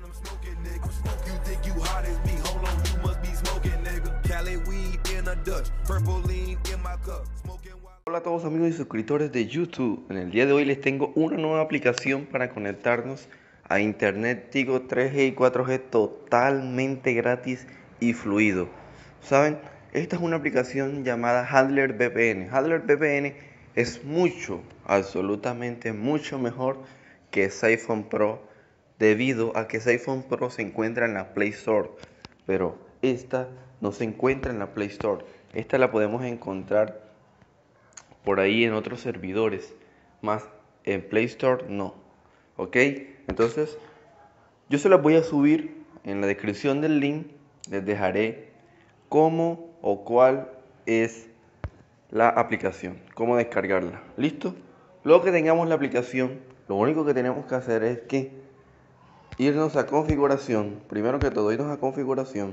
I'm smoking, nigga. You think you hot as me? Hold on, you must be smoking, nigga. Cali weed in a Dutch, purple lean in my cup. Smoking wild. Hola a todos amigos y suscriptores de YouTube. En el día de hoy les tengo una nueva aplicación para conectarnos a internet Tigo 3G y 4G totalmente gratis y fluido. ¿Saben? Esta es una aplicación llamada Handler VPN. Handler VPN es absolutamente mucho mejor que iPhone Pro, debido a que iPhone Pro se encuentra en la Play Store, pero esta no se encuentra en la Play Store. Esta la podemos encontrar por ahí en otros servidores, más en Play Store no. Ok, entonces yo se las voy a subir en la descripción del link. Les dejaré cómo o cuál es la aplicación, cómo descargarla. ¿Listo? Luego que tengamos la aplicación, lo único que tenemos que hacer es que irnos a configuración. Primero que todo, irnos a configuración,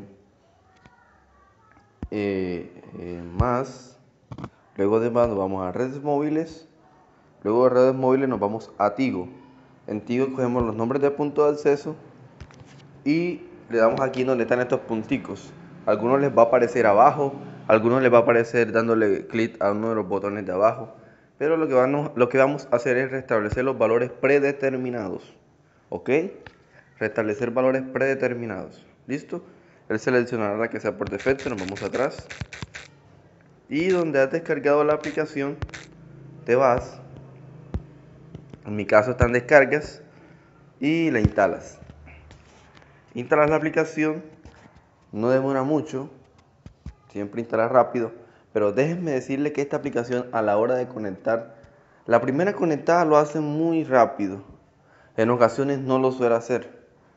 más. Luego de más nos vamos a redes móviles. Luego de redes móviles nos vamos a Tigo. En Tigo cogemos los nombres de puntos de acceso y le damos aquí donde están estos punticos. Algunos les va a aparecer abajo, algunos les va a aparecer dándole clic a uno de los botones de abajo. Pero lo que vamos a hacer es restablecer los valores predeterminados. ¿Ok? Restablecer valores predeterminados. ¿Listo? Él seleccionará la que sea por defecto. Nos vamos atrás. Y donde has descargado la aplicación, te vas. En mi caso están descargas y la instalas. Instalas la aplicación, no demora mucho, siempre instala rápido, pero déjenme decirle que esta aplicación a la hora de conectar, la primera conectada lo hace muy rápido, en ocasiones no lo suele hacer,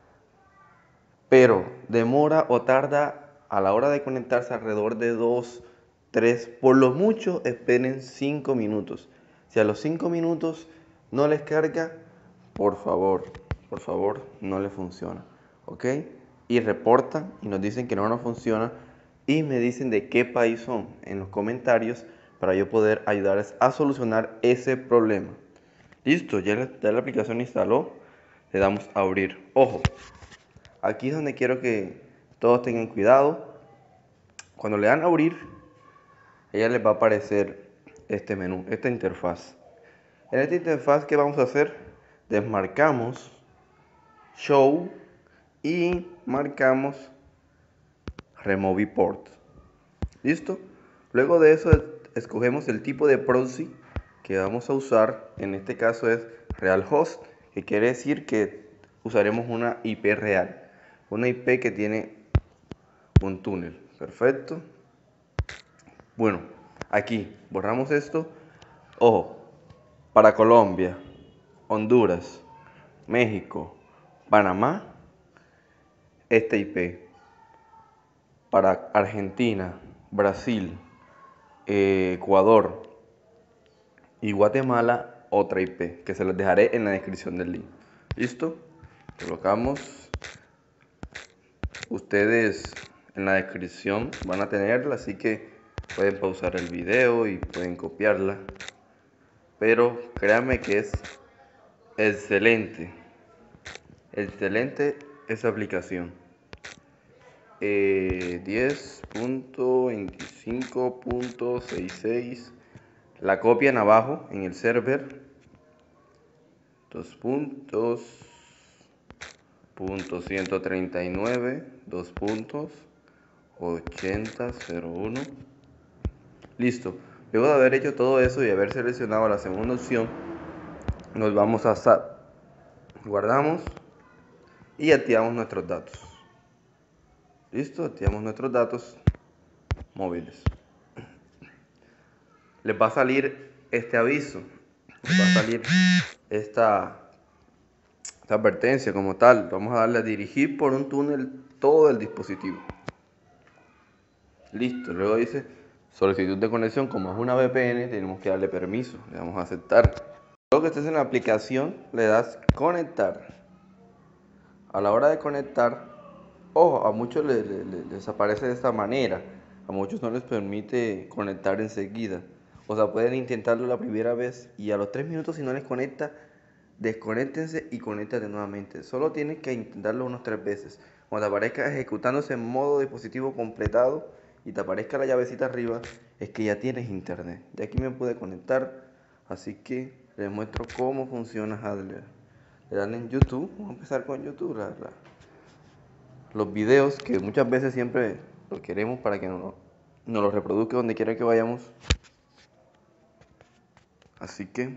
pero demora o tarda a la hora de conectarse alrededor de 2, 3, por lo mucho esperen 5 minutos. Si a los 5 minutos no les carga, por favor, no le funciona. ¿Ok? Y reportan y nos dicen que no nos funciona y me dicen de qué país son en los comentarios para yo poder ayudarles a solucionar ese problema. Listo, ya la aplicación instaló, le damos a abrir. Ojo, aquí es donde quiero que todos tengan cuidado. Cuando le dan a abrir, ella les va a aparecer este menú, esta interfaz. En esta interfaz, ¿qué vamos a hacer? Desmarcamos Show y marcamos Remove Port. ¿Listo? Luego de eso escogemos el tipo de proxy que vamos a usar. En este caso es Real Host, que quiere decir que usaremos una IP real, una IP que tiene un túnel. Perfecto. Bueno, aquí borramos esto. Ojo, para Colombia, Honduras, México, Panamá, esta IP. Para Argentina, Brasil, Ecuador y Guatemala, otra IP, que se las dejaré en la descripción del link. ¿Listo? Colocamos. Ustedes en la descripción van a tenerla, así que pueden pausar el video y pueden copiarla. Pero créanme que es excelente. Excelente esa aplicación. 10.25.66. La copian abajo en el server. 2.139. 2.8001. Listo. Luego de haber hecho todo eso y haber seleccionado la segunda opción, nos vamos a SAT. Guardamos y activamos nuestros datos. Listo, activamos nuestros datos móviles. Les va a salir este aviso, les va a salir esta advertencia como tal. Vamos a darle a dirigir por un túnel todo el dispositivo. Listo, luego dice solicitud de conexión. Como es una VPN, tenemos que darle permiso, le damos a aceptar. Luego que estés en la aplicación, le das conectar. A la hora de conectar, ojo, a muchos les aparece de esta manera. A muchos no les permite conectar enseguida. O sea, pueden intentarlo la primera vez y a los 3 minutos, si no les conecta, desconéctense y conéctate nuevamente. Solo tienes que intentarlo unas 3 veces. Cuando te aparezca ejecutándose en modo dispositivo completado y te aparezca la llavecita arriba, es que ya tienes internet. De aquí me pude conectar, así que les muestro cómo funciona Hadler. Le dan en YouTube, vamos a empezar con YouTube, los videos que muchas veces siempre los queremos para que nos los reproduzca donde quiera que vayamos. Así que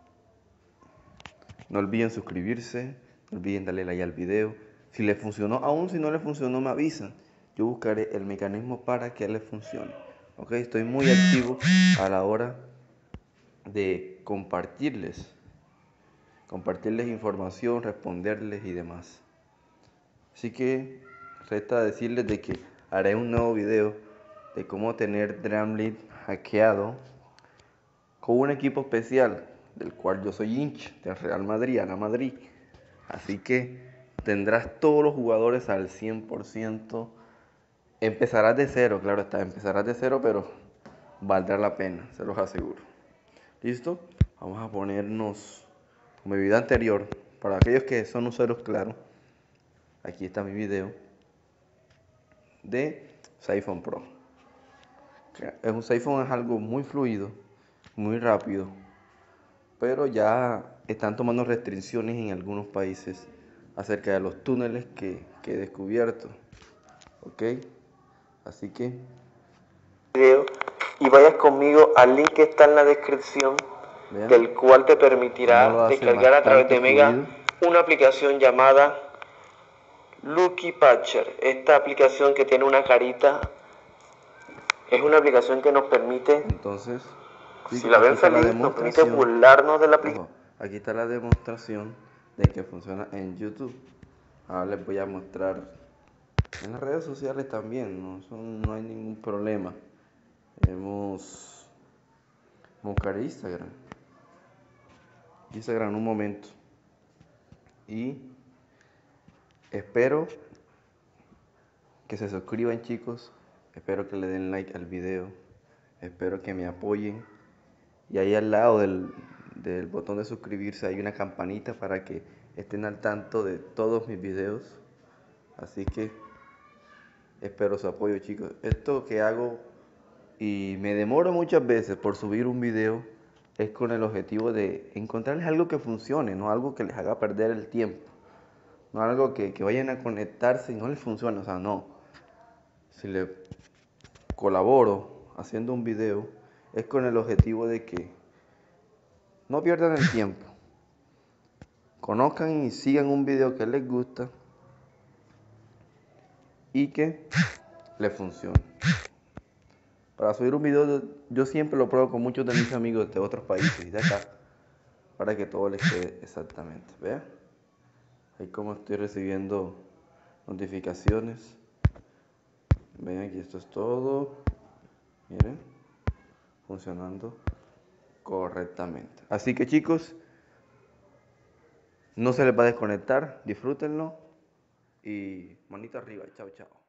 no olviden suscribirse, no olviden darle like al video. Si les funcionó, aún si no les funcionó, me avisan. Yo buscaré el mecanismo para que les funcione. Ok, estoy muy activo a la hora de compartirles información, responderles y demás. Así que resta decirles de que haré un nuevo video de cómo tener Dreamlit hackeado con un equipo especial del cual yo soy hincha del Real Madrid, a la Madrid. Así que tendrás todos los jugadores al 100%. Empezarás de cero, claro está, empezarás de cero, pero valdrá la pena, se los aseguro. ¿Listo? Vamos a ponernos como mi video anterior, para aquellos que son usuarios claros. Aquí está mi video de Siphon Pro. Un Siphon es algo muy fluido, muy rápido, pero ya están tomando restricciones en algunos países acerca de los túneles que he descubierto. Ok, así que video y vayas conmigo al link que está en la descripción. Vean, del cual te permitirá descargar a través de Mega una aplicación llamada Lucky Patcher. Esta aplicación que tiene una carita es una aplicación que nos permite, entonces, si la ven feliz, nos permite burlarnos de la aplicación. Aquí está la demostración de que funciona en YouTube. Ahora les voy a mostrar en las redes sociales también, no hay ningún problema. Vamos a buscar Instagram en un momento. Y espero que se suscriban, chicos. Espero que le den like al video. Espero que me apoyen. Y ahí al lado del botón de suscribirse hay una campanita para que estén al tanto de todos mis videos. Así que espero su apoyo, chicos. Esto que hago y me demoro muchas veces por subir un video es con el objetivo de encontrarles algo que funcione, no algo que les haga perder el tiempo, no algo que vayan a conectarse y no les funcione. O sea, no. Si les colaboro haciendo un video es con el objetivo de que no pierdan el tiempo, conozcan y sigan un video que les gusta y que les funcione. Para subir un video yo siempre lo pruebo con muchos de mis amigos de otros países y de acá, para que todo les quede exactamente. Vean, ahí como estoy recibiendo notificaciones. Vean, aquí esto es todo. Miren, funcionando correctamente. Así que, chicos, no se les va a desconectar, disfrútenlo y manito arriba, chao, chao.